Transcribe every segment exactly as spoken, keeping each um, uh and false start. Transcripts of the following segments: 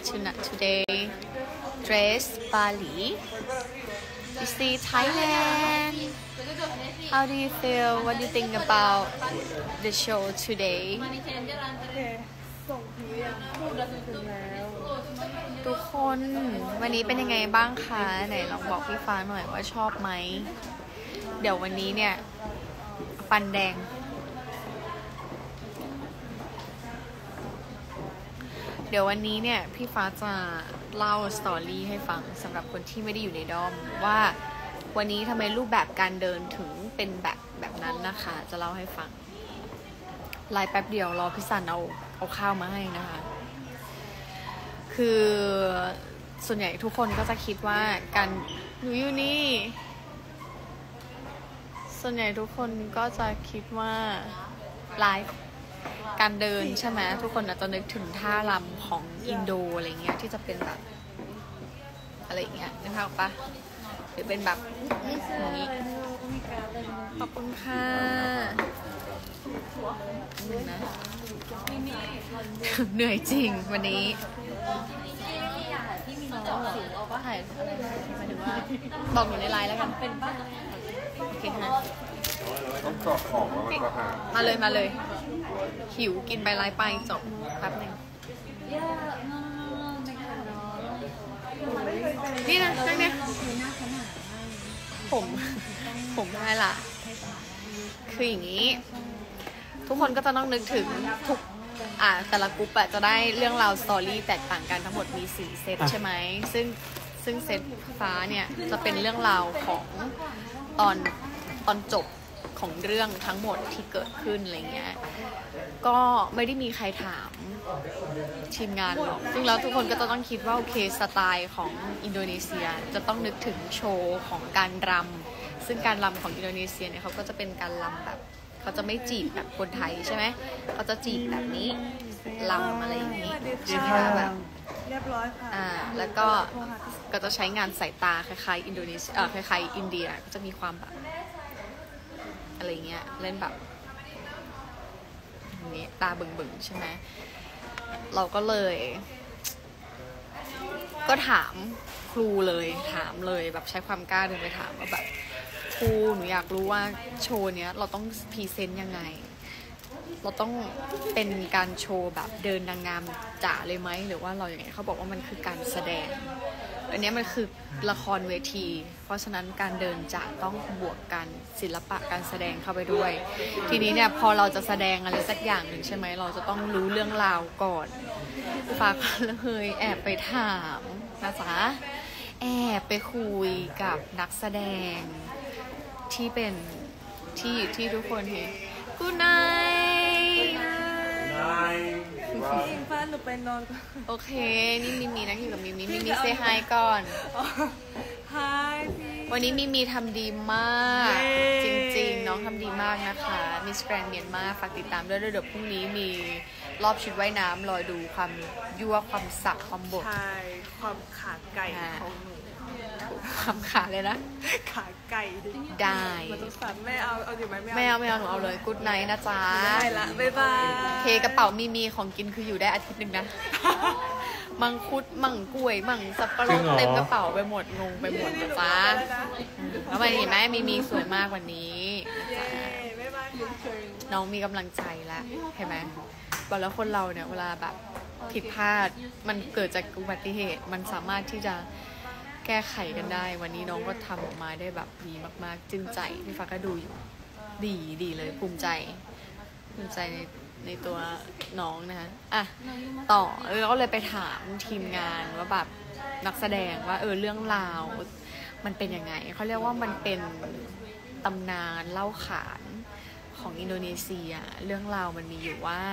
tonight today dress Bali you see Thailand how do you feel what do you think about the show today ส่งผิวอย่างพูดแล้วถึงแล้วทุกคนวันนี้เป็นยังไงบ้างคะไหนลองบอกพี่ฟ้าหน่อยว่าชอบไหมเดี๋ยววันนี้เนี่ยปันแดงเดี๋ยววันนี้เนี่ยพี่ฟ้าจะเล่าสตอรี่ให้ฟังสำหรับคนที่ไม่ได้อยู่ในดอมว่าวันนี้ทำไมรูปแบบการเดินถึงเป็นแบบแบบนั้นนะคะจะเล่าให้ฟังไลน์แป๊บเดียวรอพี่สันเอาเอาข้าวมาให้นะคะคือส่วนใหญ่ทุกคนก็จะคิดว่าการหนูอยู่นี่ส่วนใหญ่ทุกคนก็จะคิดว่าไลฟ์การเดินใช่ไหมทุกคนอาจจะนึกถึงท่ารำของอินโดอะไรเงี้ยที่จะเป็นแบบอะไรเงี้ยนึกภาพปะหรือเป็นแบบอย่างนี้ขอบคุณค่ะนึงนะเหนื่อยจริงวันนี้ถ่ายอะไรหมายถึงว่าบอกอยู่ในไลน์แล้วกันเป็นบ้านโอเคนะต้องกรอกของแล้วมันก็หามาเลยมาเลยหิวกินไปไลน์ไปจบแป๊บหนึ่งนี่นะนั่นเนี่ยผมผมได้ละคืออย่างนี้ทุกคนก็จะต้องนึกถึงทุกอ่าแต่ละกรุ๊ปอะจะได้เรื่องราวสตอรี่แตกต่างกันทั้งหมดมีสี่เซตใช่ไหมซึ่งซึ่งเซตฟ้าเนี่ยจะเป็นเรื่องราวของตอนตอนจบของเรื่องทั้งหมดที่เกิดขึ้นอะไรเงี้ยก็ไม่ได้มีใครถามทีมงานหรอกซึ่งแล้วทุกคนก็จะต้องคิดว่าโอเคสไตล์ของอินโดนีเซียจะต้องนึกถึงโชว์ของการรำซึ่งการรำของอินโดนีเซียเนี่ยเขาก็จะเป็นการรำแบบเขาจะไม่จีบแบบคนไทยใช่ไหมเขาจะจีบแบบนี้รำอะไรอย่างนี้ใช่ไหมคะแบบเรียบร้อยค่ะอ่าแล้วก็ก็จะใช้งานสายตาคล้ายๆอินโดนีเซียเออคล้ายๆอินเดียก็จะมีความแบบอะไรเงี้ยเล่นแบบนี้ตาบึ่งๆใช่ไหมเราก็เลยก็ถามครูเลยถามเลยแบบใช้ความกล้าเดินไปถามว่าแบบครูหนูอยากรู้ว่าโชว์เนี้ยเราต้องพรีเซนต์ยังไงเราต้องเป็นการโชว์แบบเดินนางงามจ๋าเลยไหมหรือว่าเราอย่างไงเขาบอกว่ามันคือการแสดงอันนี้มันคือละครเวทีเพราะฉะนั้นการเดินจะต้องบวกกันศิลปะการแสดงเข้าไปด้วยทีนี้เนี่ยพอเราจะแสดงอะไรสักอย่างหนึ่งใช่ไหมเราจะต้องรู้เรื่องราวก่อนฟ้าก็เลยแอบไปถามนะจ๊ะแอบไปคุยกับนักแสดงที่เป็นที่ที่ทุกคนเห็นกูนายอิงฟ้าหนูไปนอนก่อนโอเคนี่มีมีนั่งอยู่กับมีมีมีมีเซฮายก่อนฮายพี่วันนี้มีมีทำดีมากจริงๆน้องทำดีมากนะคะมิสแกรนด์เมียนมาฝากติดตามด้วยเดี๋ยวพรุ่งนี้มีรอบชุดว่ายน้ำรอดูความยั่วความสับความบดใช่ความขาไก่ของหนูความขาเลยนะขาไก่ได้มันต้องสั่นไม่เอาเอาอยู่ไหมไม่เอาไม่เอาหนูเอาเลยกู๊ดไนท์นะจ๊ะได้ละบ๊ายบายเคกระเป๋ามีมีของกินคืออยู่ได้อาทิตย์หนึ่งนะมังคุดมังกล้วยมังสับปะรดเต็มกระเป๋าไปหมดงงไปหมดนะจ๊ะแล้วมันเห็นไหมมีมีสวยมากวันนี้น้องมีกำลังใจแล้วเห็นไหมบอกแล้วคนเราเนี่ยเวลาแบบผิดพลาดมันเกิดจากอุบัติเหตุมันสามารถที่จะแก้ไขกันได้วันนี้น้องก็ทำออกมาได้แบบดีมากๆจึงใจพี่ฟ้าก็ดูอยู่ดีดีเลยภูมิใจภูมิใจในในตัวน้องนะคะอ่ะต่อเราก็เลยไปถามทีมงานว่าแบบนักแสดงว่าเออเรื่องราวมันเป็นยังไงเขาเรียกว่ามันเป็นตำนานเล่าขานของอินโดนีเซียเรื่องราวมันมีอยู่ว่า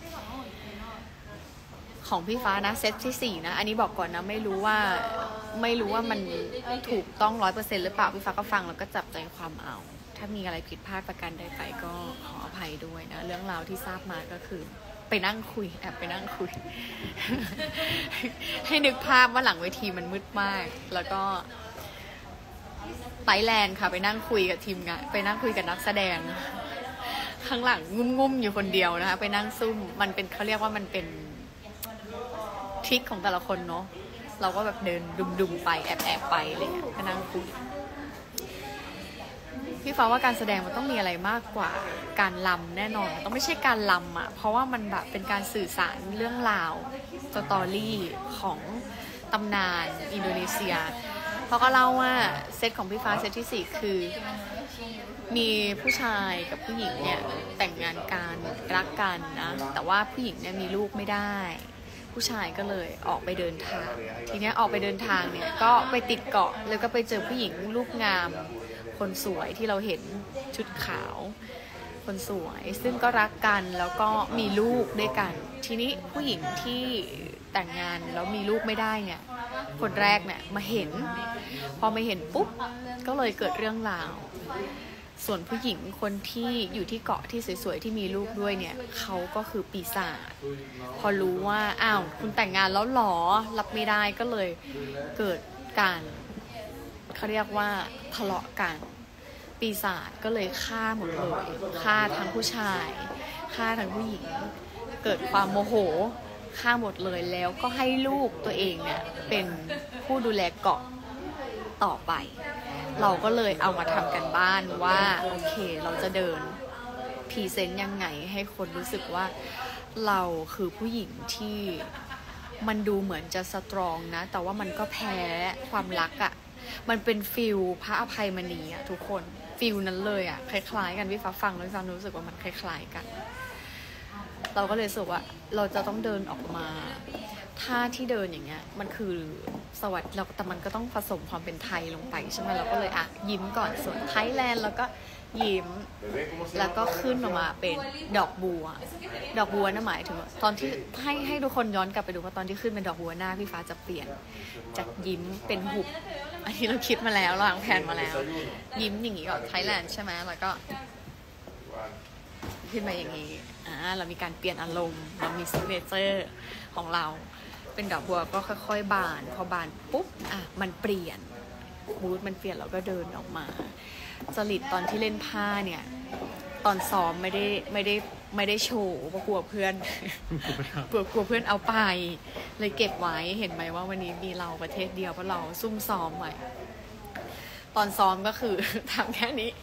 ของพี่ฟ้านะเซตที่สี่นะอันนี้บอกก่อนนะไม่รู้ว่าไม่รู้ว่ามันถูกต้องร้อยเปอร์เซ็นต์หรือเปล่าพี่ฟ้าก็ฟังแล้วก็จับใจความเอาถ้ามีอะไรผิดพลาดประการใดไปก็ขออภัยด้วยนะเรื่องราวที่ทราบมาก็คือไปนั่งคุยแอบไปนั่งคุย ให้นึกภาพว่าหลังเวทีมันมืดมากแล้วก็ไทยแลนด์ค่ะไปนั่งคุยกับทีมงานไปนั่งคุยกับนักแสดงข้างหลังงุ้มๆอยู่คนเดียวนะคะไปนั่งซุ่มมันเป็นเขาเรียกว่ามันเป็นทริคของแต่ละคนเนาะเราก็แบบเดินดุมๆไปแอบๆไปอะไรเงี้ยก็นั่งคุยพี่ฟ้าว่าการแสดงมันต้องมีอะไรมากกว่าการลำแน่นอนมันต้องไม่ใช่การลำอ่ะเพราะว่ามันแบบเป็นการสื่อสารเรื่องราวสตอรี่ของตำนานอินโดนีเซียเพราะก็เล่าว่าเซตของพี่ฟ้าเซตที่สี่คือมีผู้ชายกับผู้หญิงเนี่ยแต่งงานกันรักกันนะแต่ว่าผู้หญิงเนี่ยมีลูกไม่ได้ผู้ชายก็เลยออกไปเดินทางทีนี้ออกไปเดินทางเนี่ยก็ไปติดเกาะแล้วก็ไปเจอผู้หญิงรูปงามคนสวยที่เราเห็นชุดขาวคนสวยซึ่งก็รักกันแล้วก็มีลูกด้วยกันทีนี้ผู้หญิงที่แต่งงานแล้วมีลูกไม่ได้เนี่ยคนแรกเนี่ยมาเห็นพอมาเห็นปุ๊บก็เลยเกิดเรื่องราวส่วนผู้หญิงคนที่อยู่ที่เกาะที่สวยๆที่มีลูกด้วยเนี่ยเขาก็คือปีศาจพอรู้ว่าอ้าวคุณแต่งงานแล้วหรอรับไม่ได้ก็เลยเกิดการเขาเรียกว่าทะเลาะกันปีศาจก็เลยฆ่าหมดเลยฆ่าทั้งผู้ชายฆ่าทั้งผู้หญิงเกิดความโมโหฆ่าหมดเลยแล้วก็ให้ลูกตัวเองเนี่ยเป็นผู้ดูแลเกาะต่อไปเราก็เลยเอามาทำกันบ้านว่าโอเคเราจะเดินพรีเซนต์ยังไงให้คนรู้สึกว่าเราคือผู้หญิงที่มันดูเหมือนจะสตรองนะแต่ว่ามันก็แพ้ความรักอะ่ะมันเป็นฟิลพระอภัยมณีอะทุกคนฟิลนั้นเลยอะคล้ายๆกันพี่ฟ้าฟังแล้วพี่ฟ้ารู้สึกว่ามันคล้ายๆกันเราก็เลยรู้สึกว่าเราจะต้องเดินออกมาท่าที่เดินอย่างเงี้ยมันคือสวัสดิ์เราแต่มันก็ต้องผสมความเป็นไทยลงไปใช่ไหมเราก็เลยอ่ะยิ้มก่อนส่วนไทยแลนด์แล้วก็ยิ้มแล้วก็ขึ้นออกมาเป็นดอกบัวดอกบัวนั่นหมายถึงตอนที่ให้ให้ทุกคนย้อนกลับไปดูว่าตอนที่ขึ้นเป็นดอกบัวหน้าพี่ฟ้าจะเปลี่ยนจากยิ้มเป็นหุบอันนี้เราคิดมาแล้วเราวางแผนมาแล้วยิ้มอย่างงี้ก่อนไทยแลนด์ใช่ไหมแล้วก็ขึ้นมาอย่างนี้อ่าเรามีการเปลี่ยนอารมณ์เรามีซิกเนเจอร์ของเราเป็นดอกบัวก็ค่อยๆบานพอบานปุ๊บอ่ะมันเปลี่ยนมูดมันเปลี่ยนเราก็เดินออกมาจริตตอนที่เล่นผ้าเนี่ยตอนซ้อมไม่ได้ไม่ได้ไม่ได้โชว์เพราะกลัวเพื่อนกลัวกลัวเพื่อนเอาไปเลยเก็บไว้เห็นไหมว่าวันนี้มีเราประเทศเดียวเพราะเราซุ่มซ้อมไว้ตอนซ้อมก็คือทำแค่นี้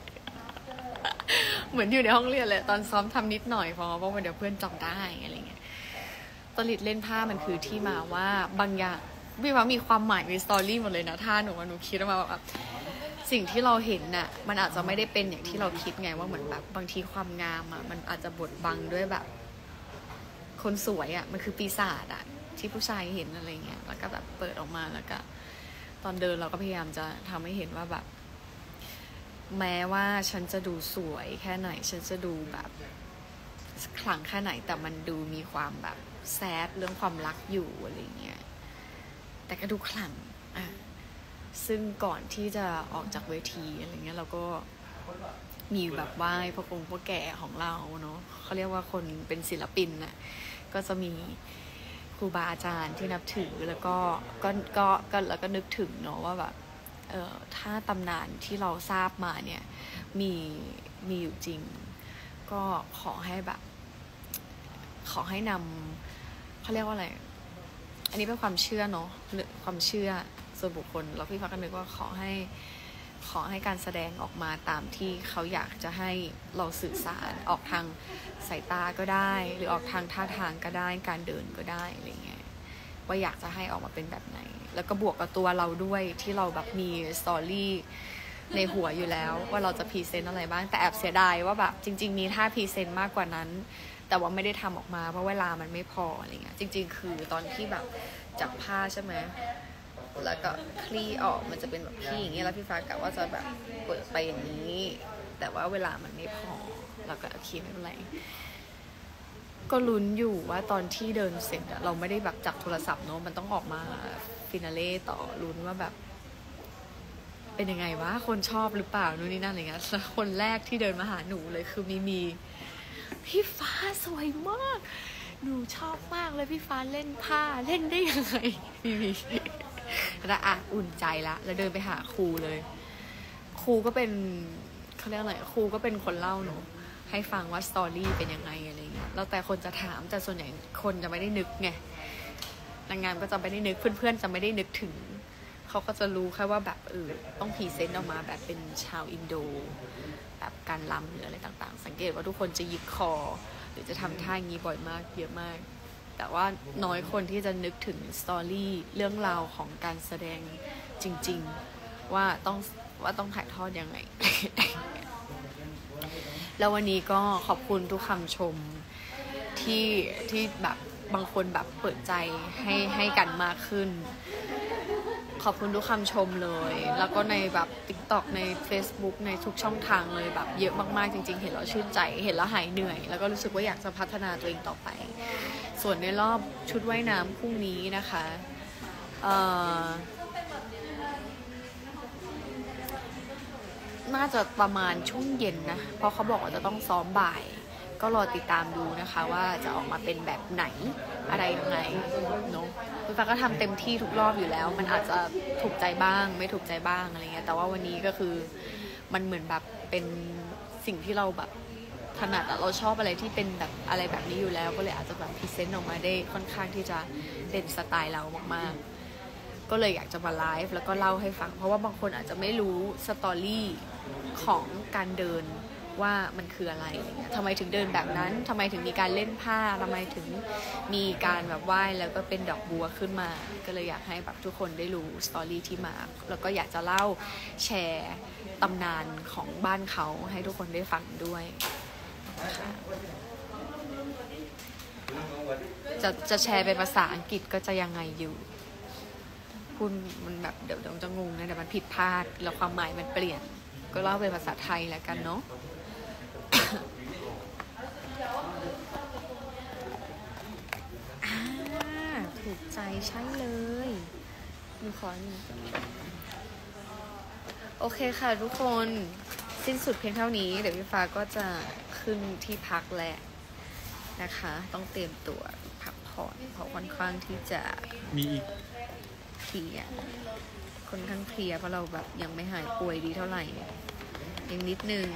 เหมือนอยู่ในห้องเรียนเลยตอนซ้อมทำนิดหน่อยเพราะว่าเดี๋ยวเพื่อนจำได้อะไรเงี้ยจริตเล่นผ้ามันคือที่มาว่าบางอย่างพี่ว่ามีความหมายมีสตอรี่หมดเลยนะท่าหนูว่าหนูคิดว่าแบบสิ่งที่เราเห็นน่ะมันอาจจะไม่ได้เป็นอย่างที่เราคิดไงว่าเหมือนแบบบางทีความงามอ่ะมันอาจจะบดบังด้วยแบบคนสวยอ่ะมันคือปีศาจอ่ะที่ผู้ชายเห็นอะไรเงี้ยแล้วก็แบบเปิดออกมาแล้วก็ตอนเดินเราก็พยายามจะทำให้เห็นว่าแบบแม้ว่าฉันจะดูสวยแค่ไหนฉันจะดูแบบขลังแค่ไหนแต่มันดูมีความแบบแซดเรื่องความรักอยู่อะไรเงี้ยแต่ก็ดูขลังอ่ะซึ่งก่อนที่จะออกจากเวทีอะไรเงี้ยเราก็มีแบบไหว้พระองค์พ่อแก่ของเราเนาะเขาเรียกว่าคนเป็นศิลปินน่ะก็จะมีครูบาอาจารย์ที่นับถือแล้วก็ก็ก็ก็แล้วก็นึกถึงเนาะว่าแบบเออถ้าตำนานที่เราทราบมาเนี่ยมีมีอยู่จริงก็ขอให้แบบขอให้นำเขาเรียกว่าอะไรอันนี้เป็นความเชื่อเนาะความเชื่อส่วนบุคคลแล้วพี่ฟ้าก็นึกว่าขอให้ขอให้การแสดงออกมาตามที่เขาอยากจะให้เราสื่อสารออกทางสายตาก็ได้หรือออกทางท่าทางก็ได้การเดินก็ได้อะไรเงี้ยว่าอยากจะให้ออกมาเป็นแบบไหนแล้วก็บวกกับตัวเราด้วยที่เราแบบมีสตอรี่ในหัวอยู่แล้วว่าเราจะพรีเซนต์อะไรบ้างแต่แอบเสียดายว่าแบบจริงๆมีท่าพรีเซนต์มากกว่านั้นแต่ว่าไม่ได้ทำออกมาเพราะเวลามันไม่พออะไรเงี้ยจริงๆคือตอนที่แบบจับผ้าใช่ไหมแล้วก็คลี่ออกมันจะเป็นแบบพี่อย่างเงี้ยแล้วพี่ฟ้ากะว่าจะแบบเปิดไปอย่างนี้แต่ว่าเวลามันไม่พอเราก็โอเคไม่เป็นไรก็ลุ้นอยู่ว่าตอนที่เดินเสร็จเราไม่ได้แบบจับโทรศัพท์เนาะมันต้องออกมาฟินาเล่ต่อลุ้นว่าแบบเป็นยังไงวะคนชอบหรือเปล่านู่นนี่นั่นอะไรเงี้ยแล้วคนแรกที่เดินมาหาหนูเลยคือมีมีพี่ฟ้าสวยมากหนูชอบมากเลยพี่ฟ้าเล่นผ้าเล่นได้ยังไงมีมีแล้วอ่ะอุ่นใจละแล้วเดินไปหาครูเลยครูก็เป็นเขาเรียกอะไรครูก็เป็นคนเล่าหนูให้ฟังว่าสตอรี่เป็นยังไงอะไรเงี้ยแล้วแต่คนจะถามแต่ส่วนใหญ่คนจะไม่ได้นึกไงนางงามก็จะไม่ได้นึกเพื่อนๆจะไม่ได้นึกถึงเขาก็จะรู้แค่ว่าแบบเออต้องพรีเซนต์ออกมาแบบเป็นชาวอินโดแบบการรำหรืออะไรต่างๆสังเกตว่าทุกคนจะหยิกคอหรือจะทำท่าอย่างนี้บ่อยมากเยอะมากแต่ว่าน้อยคนที่จะนึกถึงสตอรี่เรื่องราวของการแสดงจริงๆว่าต้องว่าต้องถ่ายทอดยังไง แล้ววันนี้ก็ขอบคุณทุกคำชมที่ที่แบบบางคนแบบเปิดใจให้ให้กันมากขึ้นขอบคุณทุกคำชมเลยแล้วก็ในแบบ TikTok ใน Facebook ในทุกช่องทางเลยแบบเยอะมากๆจริงๆเห็นแล้วชื่นใจเห็นแล้วหายเหนื่อยแล้วก็รู้สึกว่าอยากจะพัฒนาตัวเองต่อไปส่วนในรอบชุดว่ายน้ำพรุ่งนี้นะคะเอ่อน่าจะประมาณช่วงเย็นนะเพราะเขาบอกว่าจะต้องซ้อมบ่ายก็รอติดตามดูนะคะว่าจะออกมาเป็นแบบไหนอะไรยังไงเนาะคุณฟ้าก็ทำเต็มที่ทุกรอบอยู่แล้วมันอาจจะถูกใจบ้างไม่ถูกใจบ้างอะไรเงี้ยแต่ว่าวันนี้ก็คือมันเหมือนแบบเป็นสิ่งที่เราแบบถนัดอะเราชอบอะไรที่เป็นแบบอะไรแบบนี้อยู่แล้วก็เลยอาจจะแบบพรีเซนต์ออกมาได้ค่อนข้างที่จะเป็นสไตล์เรามากๆก็เลยอยากจะมาไลฟ์แล้วก็เล่าให้ฟังเพราะว่าบางคนอาจจะไม่รู้สตอรี่ของการเดินว่ามันคืออะไรทำไมถึงเดินแบบนั้นทำไมถึงมีการเล่นผ้าทำไมถึงมีการแบบไหว้แล้วก็เป็นดอกบัวขึ้นมาก็เลยอยากให้แบบทุกคนได้รู้สตอรี่ที่มาแล้วก็อยากจะเล่าแชร์ตำนานของบ้านเขาให้ทุกคนได้ฟังด้วยจะจะแชร์เป็นภาษาอังกฤษก็จะยังไงอยู่พูดมันแบบเดี๋ยวเดี๋ยวจะงงนะเดี๋ยวมันผิดพลาดแล้วความหมายมันเปลี่ยนก็เล่าเป็นภาษาไทยแล้วกันเนาะ ถูกใจใช่เลยมีขอหนึ่งโอเคค่ะทุกคนสิ้นสุดเพียงเท่านี้เดี๋ยวพี่ฟ้าก็จะขึ้นที่พักแล้วนะคะต้องเตรียมตัวพักผ่อนเพราะค่อนข้างที่จะมีอีกเพลียค่อนข้างเพลียเพราะเราแบบยังไม่หายป่วยดีเท่าไหร่ยังนิดนึง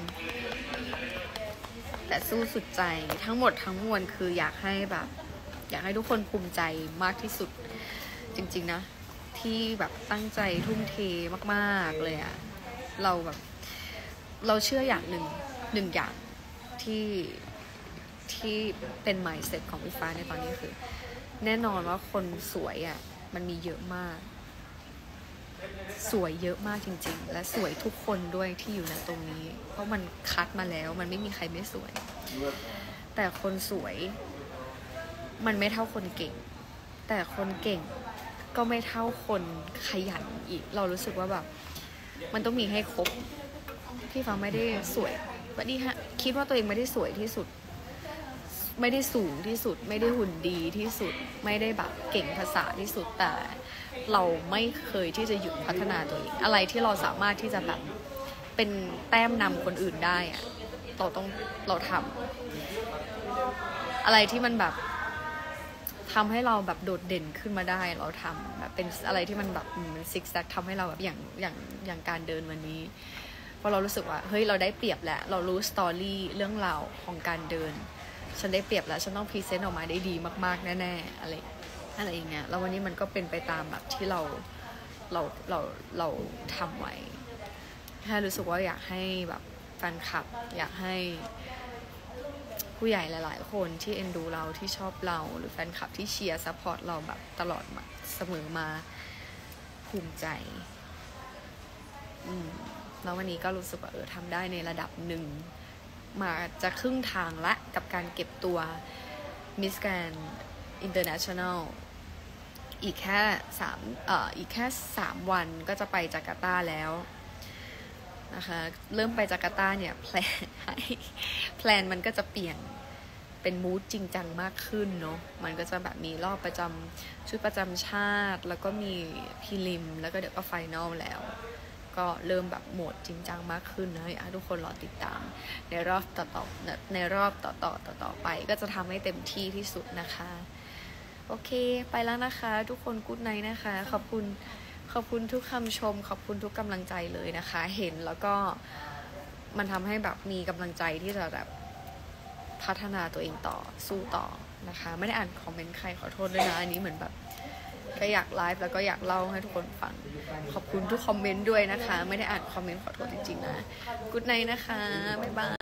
แต่สู้สุดใจทั้งหมดทั้งมวลคืออยากให้แบบอยากให้ทุกคนภูมิใจมากที่สุดจริงๆนะที่แบบตั้งใจทุ่มเทมากๆเลยอะเราแบบเราเชื่ออย่างหนึ่งหนึ่งอย่างที่ที่เป็น mindset ของพี่ฟ้าในตอนนี้คือแน่นอนว่าคนสวยอะมันมีเยอะมากสวยเยอะมากจริงๆและสวยทุกคนด้วยที่อยู่ในตรงนี้เพราะมันคัดมาแล้วมันไม่มีใครไม่สวยแต่คนสวยมันไม่เท่าคนเก่งแต่คนเก่งก็ไม่เท่าคนขยันอีกเรารู้สึกว่าแบบมันต้องมีให้ครบพี่ฟ้าไม่ได้สวยวันนี้ฮะคิดว่าตัวเองไม่ได้สวยที่สุดไม่ได้สูงที่สุดไม่ได้หุ่นดีที่สุดไม่ได้แบบเก่งภาษาที่สุดแต่เราไม่เคยที่จะหยุดพัฒนาตัวเองอะไรที่เราสามารถที่จะแบบเป็นแต้มนำคนอื่นได้อะเราต้องเราทำอะไรที่มันแบบทำให้เราแบบโดดเด่นขึ้นมาได้เราทำแบบเป็นอะไรที่มันแบบมันซิกแซกทำให้เราแบบอย่างอย่างอย่างการเดินวันนี้เพราะเรารู้สึกว่าเฮ้ยเราได้เปรียบแล้วเรารู้สตอรี่เรื่องราวของการเดินฉันได้เปรียบแล้วฉันต้องพรีเซนต์ออกมาได้ดีมากๆแน่ๆอะไรอะไรอย่างเงี้ยแล้ววันนี้มันก็เป็นไปตามแบบที่เราเราเราเราทำไว้แค่รู้สึกว่าอยากให้แบบแฟนคลับอยากให้ผู้ใหญ่หลายๆคนที่เอ็นดูเราที่ชอบเราหรือแฟนคลับที่เชียร์ซัพพอร์ตเราแบบตลอดมาเสมอมาภูมิใจอืมแล้ววันนี้ก็รู้สึกว่าเออทำได้ในระดับหนึ่งมาจะครึ่งทางละกับการเก็บตัว Miss Grand International อีกแค่สามเอ่ออีกแค่สามวันก็จะไปจาการ์ตาแล้วนะคะเริ่มไปจาการ์ตาเนี่ยแพลนให้แพลนมันก็จะเปลี่ยนเป็นมูดจริงจังมากขึ้นเนาะมันก็จะแบบมีรอบประจำชุดประจำชาติแล้วก็มีพรีลิมแล้วก็เดี๋ยวก็ไฟนอลแล้วก็เริ่มแบบโหมดจริงจังมากขึ้นนะอยากให้ทุกคนรอติดตามในรอบต่อๆในรอบต่อๆต่อๆไปก็จะทำให้เต็มที่ที่สุดนะคะโอเคไปแล้วนะคะทุกคนกู๊ดไนท์นะคะขอบคุณขอบคุณทุกคำชมขอบคุณทุกกำลังใจเลยนะคะเห็นแล้วก็มันทำให้แบบมีกำลังใจที่จะแบบพัฒนาตัวเองต่อสู้ต่อนะคะไม่ได้อ่านคอมเมนต์ใครขอโทษด้วยนะอันนี้เหมือนแบบก็อยากไลฟ์แล้วก็อยากเล่าให้ทุกคนฟังขอบคุณทุกคอมเมนต์ด้วยนะคะไม่ได้อ่านคอมเมนต์ขอโทษจริงๆนะกู๊ดไนท์นะคะบ๊ายบาย